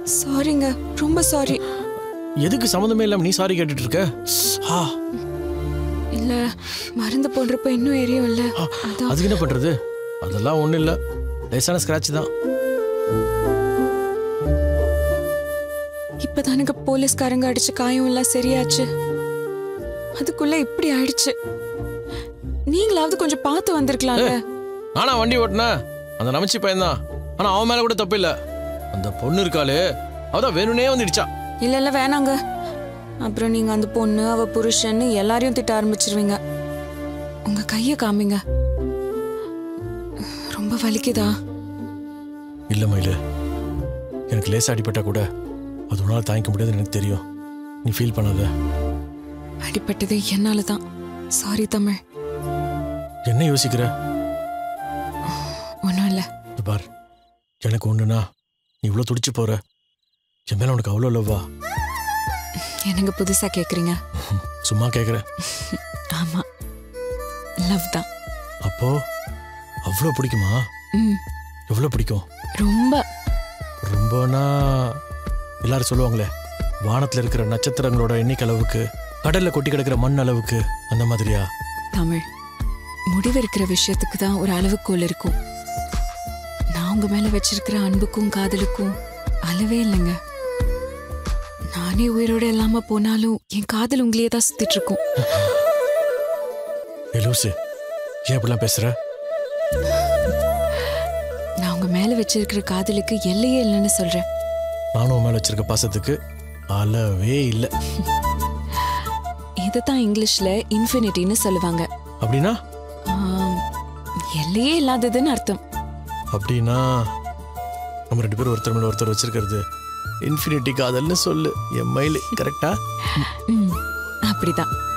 சாரிங்க, ரொம்ப சாரி. எதுக்கு சம்மந்தமே இல்லாம நீ சாரி கேட்டுட்டு இருக்க? இல்ல, மருந்து போடுறப்ப இன்னும் எரியும் இல்ல. அதுக்கு என்ன பண்றது? அதெல்லாம் ஒண்ணும் இல்ல, லேசான ஸ்கிராட்ச் தான். இப்பதானுங்க போலீஸ்காரங்க அடிச்சு காயம் எல்லாம் சரியாச்சு. அதுக்குள்ள இப்படி ஆயிடுச்சு. நீங்களாவது கொஞ்சம் பார்த்து வந்திருக்கலாம்ல. நானா வண்டி ஓட்டினேன்? அந்த நமச்சி பையன் தான். ஆனா அவன் மேல கூட தப்பு இல்ல. அந்த பொண்ணு இருக்காளே, அவதான் வேணும்னே வந்துடுச்சா. இல்ல வேணாங்க. அப்புறம் நீங்க அந்த பொண்ணு, அவ புருஷன்னு எல்லாரையும் திட்ட ஆரம்பிச்சிருவீங்க. உங்க கைய காமிங்க. ரொம்ப வலிக்குதா? இல்ல மயிலு, எனக்கு லேசா அடிபட்டா கூட அது உன்னால தாங்கிக்க முடியாதுன்னு எனக்கு தெரியும். நீ ஃபீல் பண்ணாத. அடிபட்டது என்னாலதான். சாரி தமிழ். என்ன யோசிக்கிற? ஒன்றும் இல்லை. பார், எனக்கு ஒண்ணுனா நீ இவ்வளோ துடிச்சு போற. என் மேல உனக்கு அவ்வளோ லவ்வா? என்னங்க புதுசா கேக்குறீங்க? சும்மா கேக்குறேன். ஆமா, லவ் தான். அப்போ அவ்வளோ பிடிக்குமா? எவ்வளோ பிடிக்கும்? ரொம்ப. ரொம்பனா எல்லாரும் சொல்லுவாங்களே, வானத்துல இருக்கிற நட்சத்திரங்களோட எண்ணிக்கை அளவுக்கு, கடல்ல கொட்டி கிடக்கிற மண் அளவுக்கு, அந்த மாதிரியா? தமிழ், முடிவெடுக்கிற விஷயத்துக்கு தான் ஒரு அளவுக்கோல் இருக்கும். நான் உங்க மேல வச்சிருக்கிற அன்புக்கும் காதலுக்கும் அளவே இல்லைங்க. நானே உயிரோட இல்லாம போனாலும் என் காதல் உங்களையே தான் சுத்திட்டு இருக்கும். லூசு, ஏன் இப்படிலாம் பேசுற? நான் உங்க மேல வச்சிருக்கிற காதலுக்கு எல்லையே இல்லைன்னு சொல்றேன். நானும் உன் மேல வச்சிருக்க பாசத்துக்கு அளவே இல்லை. இதுதான் இங்கிலீஷ்ல இன்ஃபினிட்டின்னு சொல்லுவாங்க. அப்படின்னா? எல்லையே இல்லாததுன்னு அர்த்தம். அப்படின்னா நம்ம ரெண்டு பேரும் ஒருத்தர் மேல ஒருத்தர் வச்சிருக்கிறது இன்ஃபினிட்டி காதல்னு சொல்லு. என் மயிலு, கரெக்டா? அப்படிதான்.